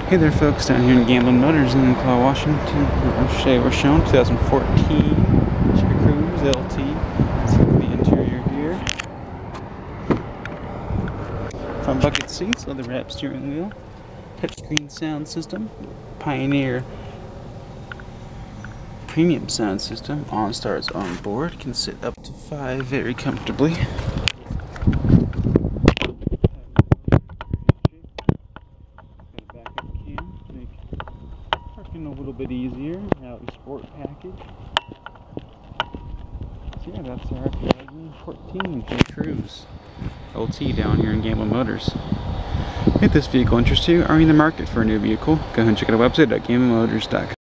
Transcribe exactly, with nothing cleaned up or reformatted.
Hey there folks, down here in Gambling Motors in Claw, Washington. We're showing twenty fourteen Cruze L T. Let's look at the interior here. Front bucket seats, leather wrap steering wheel, touchscreen sound system, Pioneer premium sound system. OnStar's on board, can sit up to five very comfortably. Parking a little bit easier. Now the sport package. So yeah, that's our twenty fourteen Cruze L T down here in Gambling Motors. If this vehicle interests you, or are you in the market for a new vehicle, go ahead and check out our website at gambling motors dot com.